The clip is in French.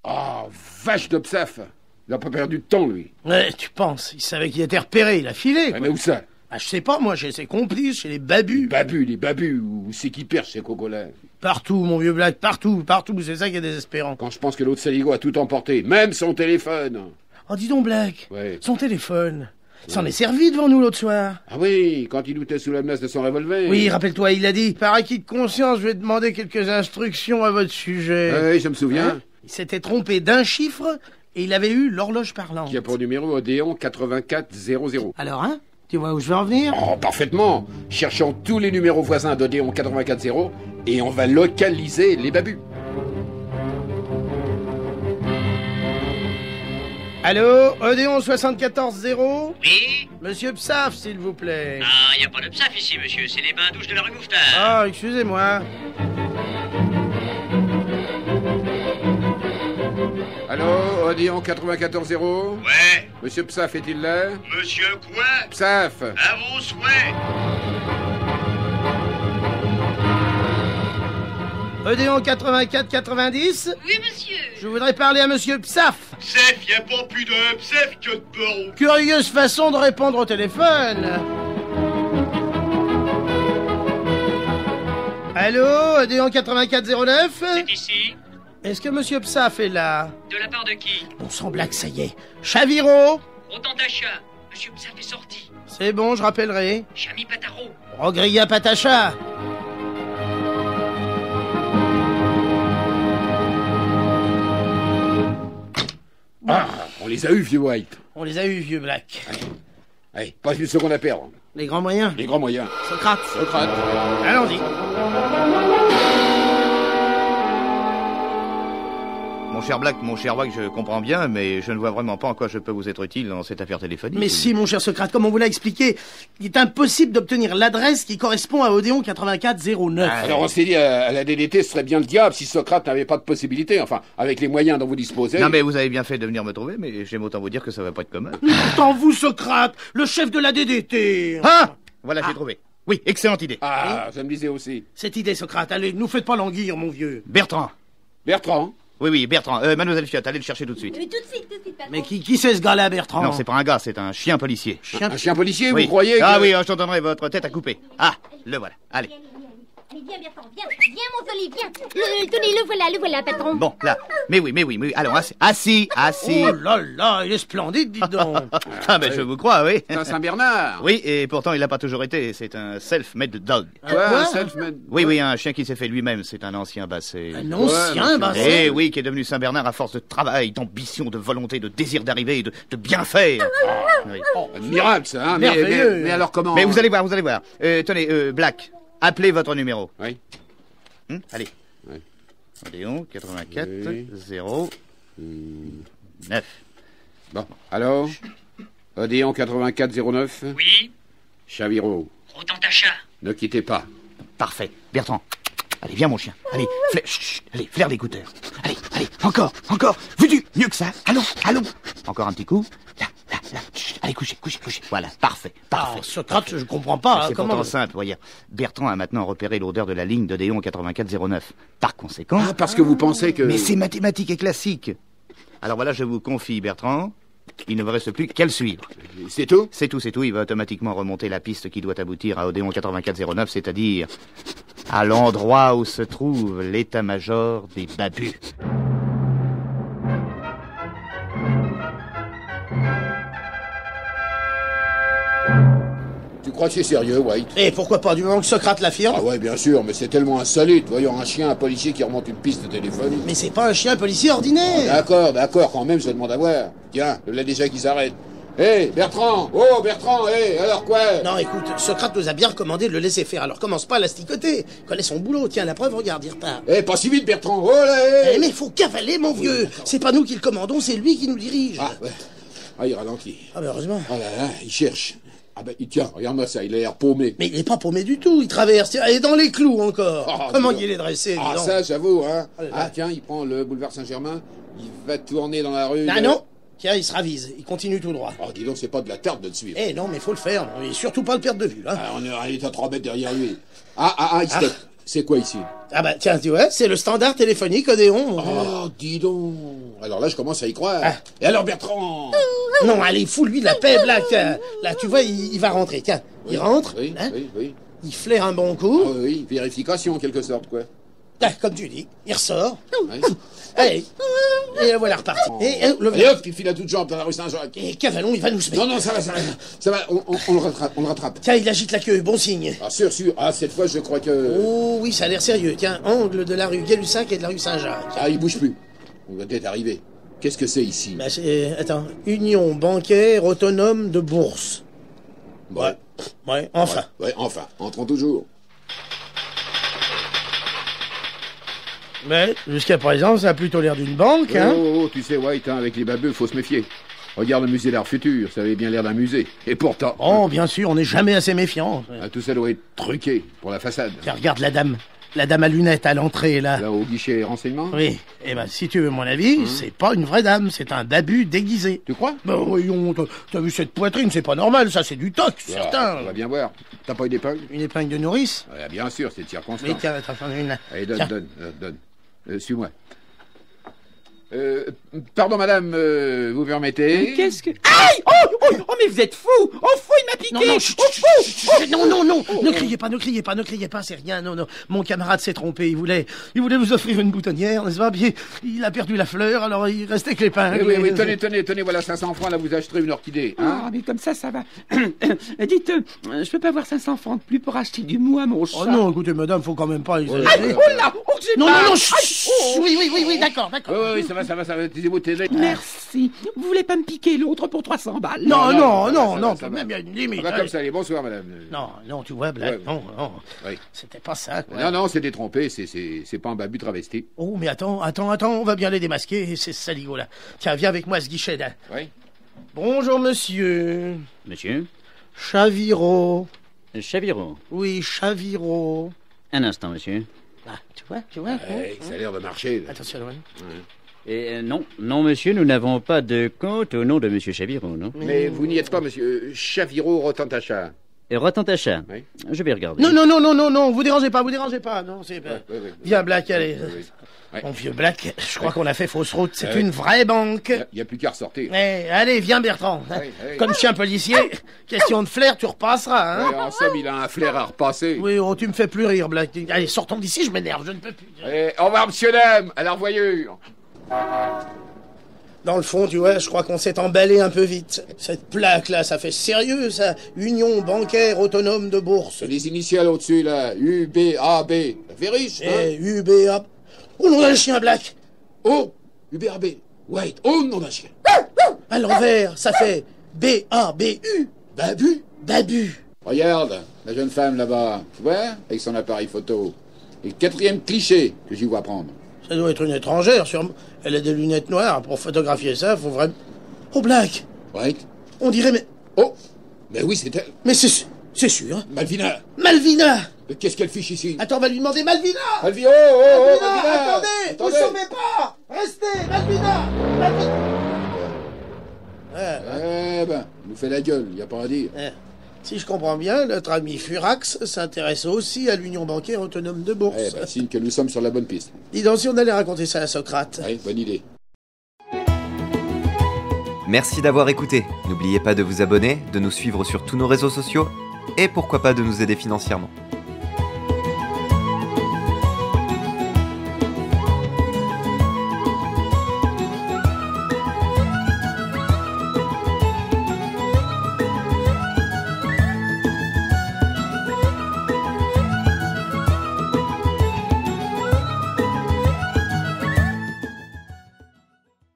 Oh, vache de psaf. Il a pas perdu de temps, lui. Ouais, tu penses, il savait qu'il était repéré, il a filé. Ouais, mais où ça? Ah, je sais pas, moi, chez ses complices, chez les babus. Les babus, où c'est qui perche ces cocos-là? Partout, mon vieux Black, partout, c'est ça qui est désespérant. Quand je pense que l'autre saligo a tout emporté, même son téléphone. Oh, dis donc, Black, Ouais. son téléphone, s'en est servi devant nous l'autre soir. Ah oui, quand il doutait sous la menace de son revolver. Oui, rappelle-toi, il a dit, par acquis de conscience, je vais demander quelques instructions à votre sujet. Oui, je me souviens. Hein? Il s'était trompé d'un chiffre et il avait eu l'horloge parlante. Qui a pour numéro Odéon 8400. Alors, hein? Tu vois où je veux en venir? Oh, parfaitement. Cherchons tous les numéros voisins d'Odéon 840 et on va localiser les babus. Allô, Odéon 740? Oui? Monsieur Psaf, s'il vous plaît. Ah, y a pas de psaf ici, monsieur. C'est les bains-douches de la rue Mouffetard. Ah, excusez-moi. Allô, Odéon 940? Ouais? Monsieur Psaf est-il là? Monsieur quoi? Psaf! À vos souhaits. Odéon 84-90? Oui, monsieur. Je voudrais parler à monsieur Psaf. Psef, y a pas plus de psef que de beurre. Curieuse façon de répondre au téléphone. Allô, Odéon 8409? C'est ici? Est-ce que monsieur Psaf est là? De la part de qui? Bon sang, Black, ça y est. Chaviro? Autant d'achat. Monsieur Psaf est sorti. C'est bon, je rappellerai. Chami Pataro. Rogria Patacha. Ah, on les a eus, vieux White. On les a eus, vieux Black. Allez, pas une seconde à perdre. Les grands moyens. Les grands moyens. Socrate. Socrate. Allons-y. Mon cher Black, je comprends bien, mais je ne vois vraiment pas en quoi je peux vous être utile dans cette affaire téléphonique. Mais si, mon cher Socrate, comme on vous l'a expliqué, il est impossible d'obtenir l'adresse qui correspond à Odéon 8409. Alors on s'est dit, à la DDT, ce serait bien le diable si Socrate n'avait pas de possibilité, enfin, avec les moyens dont vous disposez. Non mais vous avez bien fait de venir me trouver, mais j'aime autant vous dire que ça va pas être commun. Pourtant vous, Socrate, le chef de la DDT. Ah, voilà, j'ai trouvé. Oui, excellente idée. Ah, je me disais aussi. Cette idée, Socrate, allez, nous faites pas languir, mon vieux. Bertrand. Bertrand? Oui, Bertrand. Mademoiselle Fiotte, allez le chercher tout de suite. Oui, tout de suite, patron. Mais qui c'est ce gars-là, Bertrand? Non, c'est pas un gars, c'est un chien policier. Un chien policier, Oui. vous croyez que... Ah oui, je t'en donnerai votre tête à couper. Ah, le voilà. Allez. Allez, viens, Bertrand, viens, mon Zoli, viens. Tenez, le voilà, patron. Bon, là. Mais oui. Allons, assis. Oh là là, il est splendide, dites donc. Ah ben, je vous crois, oui. C'est un Saint-Bernard. Oui, et pourtant, il n'a pas toujours été. C'est un self-made dog. Quoi, un self-made? Oui, un chien qui s'est fait lui-même. C'est un ancien basset. Un ancien basset. Eh oui, qui est devenu Saint-Bernard à force de travail, d'ambition, de volonté, de désir d'arriver, de bien faire. Oui. Admirable, ça, hein. Merveilleux. Mais alors comment... Mais vous allez voir. Tenez, Black, appelez votre numéro. Oui. Allez. Oui. Odéon 84 Oui. 09. Bon, alors Odéon 8409? Oui? Chaviro, Autant d'achat. ne quittez pas. Parfait. Bertrand. Allez, viens mon chien. Allez, flaire l'écouteur. Allez, encore. Vudu, mieux que ça. Allons. Encore un petit coup. Là. Chut. Allez, couchez. Voilà, parfait. Ah, Socrate, je comprends pas. C'est pourtant simple, voyez. Bertrand a maintenant repéré l'odeur de la ligne d'Odéon 8409. Par conséquent... Ah, parce que vous pensez que... Mais c'est mathématique et classique. Alors voilà, je vous confie, Bertrand. Il ne me reste plus qu'à le suivre. C'est tout? C'est tout. Il va automatiquement remonter la piste qui doit aboutir à Odéon 8409, c'est-à-dire à l'endroit où se trouve l'état-major des babus. Tu crois que c'est sérieux, White? Et pourquoi pas, du moment que Socrate l'affirme? Ah ouais, bien sûr, mais c'est tellement insolite, voyons un chien, un policier qui remonte une piste téléphonique. Mais c'est pas un chien policier ordinaire. D'accord, quand même, je demande à voir. Tiens, je l'ai déjà qui s'arrête. Hé, Bertrand! Oh, Bertrand, alors quoi? Non, écoute, Socrate nous a bien recommandé de le laisser faire, alors commence pas à l'asticoter. Il connaît son boulot, tiens, la preuve, regarde, il repart. Pas si vite, Bertrand! Oh là, Mais faut cavaler, mon vieux. C'est pas nous qui le commandons, c'est lui qui nous dirige. Ah, ouais. Ah, il ralentit. Ah ben heureusement. Ah là là, il cherche. Ah ben, tiens, regarde-moi ça, il a l'air paumé. Mais il est pas paumé du tout, il traverse, il est dans les clous encore. Ah, Comment dis donc. il est dressé, dis Ah, donc. ça, j'avoue, hein. Ah là là. Ah, tiens, il prend le boulevard Saint-Germain, il va tourner dans la rue... Ah non. Tiens, il se ravise, il continue tout droit. Oh, dis donc, c'est pas de la tarte de le suivre. Eh non, mais faut le faire, et surtout pas le perdre de vue, là. Ah, on est à 3 mètres derrière lui. Il stoppe. C'est quoi ici? Ah bah tiens, tu vois, c'est le standard téléphonique Odéon. Oh, dis donc. Alors là, je commence à y croire. Ah. Et alors, Bertrand? Non, allez, fous-lui de la paix, Black. Là, tu vois, il va rentrer. Tiens, il rentre, Oui, hein, oui. il flaire un bon coup. Ah oui, vérification en quelque sorte, quoi. Ah, comme tu dis, il ressort. Ouais. Allez, et le voilà reparti. Et le Allez hop, il file à toutes jambes dans la rue Saint-Jacques. Et Cavalon, il va nous semer. Non, non, ça va, on le rattrape. Tiens, il agite la queue, bon signe. Ah, sûr, ah, cette fois, je crois que... Oh oui, ça a l'air sérieux. Tiens, angle de la rue Gay-Lussac et de la rue Saint-Jacques. Ah, il bouge plus. On va peut-être arriver. Qu'est-ce que c'est ici? Bah c'est... Attends, Union bancaire autonome de bourse. Ouais. Ouais, enfin. Ouais, enfin, entrons toujours. Mais jusqu'à présent, ça a plutôt l'air d'une banque, hein. Oh, tu sais, White, avec les babeux, faut se méfier. Regarde le musée d'art futur, ça avait bien l'air d'un musée. Et pourtant... Oh, bien sûr, on n'est jamais assez méfiant. Tout ça doit être truqué pour la façade. Tiens, regarde la dame à lunettes à l'entrée, là. Là, au guichet renseignement? Oui, eh ben, si tu veux mon avis, c'est pas une vraie dame, c'est un babu déguisé. Tu crois? Ben voyons, t'as vu cette poitrine, c'est pas normal, ça, c'est du toc, Ah, certain. on va bien voir. T'as pas eu d'épingle? Une épingle de nourrice? Ouais, bien sûr, c'est de circonstance. Oui, tiens, attends, j'en ai une là. Allez, donne, Tiens. donne. Suis-moi. Pardon, madame, vous permettez? Qu'est-ce que... Aïe! Oh, mais vous êtes fou! Oh, fou, il m'a piqué! Non, non, chut, chut, non, ne criez pas, c'est rien, non. Mon camarade s'est trompé, il voulait vous offrir une boutonnière, n'est-ce pas? Puis il a perdu la fleur, alors il restait que l'épingle. Oui, tenez, voilà 500 francs, là, vous acheterez une orchidée, hein? Ah, mais comme ça va. Dites, je peux pas avoir 500 francs de plus pour acheter du mou à mon chat? Oh non, écoutez, madame, faut quand même pas exagérer. Aïe, oh là! Oh, j'ai Non, mal. non, Aïe, chut, oh. oui, d'accord. Oui, ça va, taisez-vous, taisez. Merci. Vous voulez pas me piquer l'autre pour 300 balles? Non, ça va. même il y a une limite. Ça va comme ça, allez, bonsoir, madame. Non, tu vois, Black, Ouais. non, Oui. c'était pas ça, quoi. Non, c'est détrompé, c'est pas un babu travesti. Oh, mais attends, on va bien les démasquer, c'est saligo, là. Tiens, viens avec moi à ce guichet, là. Oui. Bonjour, monsieur. Monsieur Chaviro. Chaviro. Oui, Chaviro. Un instant, monsieur. Ah, tu vois Ça a l'air de marcher, là. Attention, Loan. Et non, monsieur, nous n'avons pas de compte au nom de monsieur Chaviro, non? Mais vous n'y êtes pas, monsieur Chaviro Rotantacha. Et Rotantacha, Oui. je vais regarder. Non, vous dérangez pas, non, c'est... Oui. Viens, Black, allez. Oui. Ouais. Mon vieux Black, je crois qu'on a fait fausse route, c'est une vraie banque. Il n'y a plus qu'à ressortir. Allez, viens, Bertrand. Oui. Comme chien policier, question de flair, tu repasseras, hein. Ouais, en somme, il a un flair à repasser. Oui, oh, tu me fais plus rire, Black. Allez, sortons d'ici, je m'énerve, je ne peux plus. Au revoir, monsieur, dame, à la revoyure. Dans le fond, tu vois, je crois qu'on s'est emballé un peu vite. Cette plaque-là, ça fait sérieux, ça. Union bancaire autonome de bourse. C'est les initiales au-dessus, là. UBAB. Ça fait riche, hein? UBA... Oh, nom d'un chien, Black. Oh, UBAB. White. Oh, nom d'un chien. À l'envers, ça fait BABU. Babu. Regarde, la jeune femme là-bas, tu vois, avec son appareil photo. Et le quatrième cliché que j'y vois prendre. Ça doit être une étrangère, sûrement. Elle a des lunettes noires. Pour photographier ça, faut vraiment... Oh, Black. White. On dirait, mais... Oh, mais oui, c'est elle. Mais c'est sûr. Malvina. Malvina. Qu'est-ce qu'elle fiche ici? Attends, on va lui demander Malvina. Malvina, Malvina, attendez. Vous sauvez pas. Restez, Malvina. Eh ben, il nous fait la gueule, y a pas à dire. Si je comprends bien, notre ami Furax s'intéresse aussi à l'Union bancaire autonome de bourse. Eh ben, signe que nous sommes sur la bonne piste. Dis donc, si on allait raconter ça à Socrate. Oui, bonne idée. Merci d'avoir écouté. N'oubliez pas de vous abonner, de nous suivre sur tous nos réseaux sociaux et pourquoi pas de nous aider financièrement.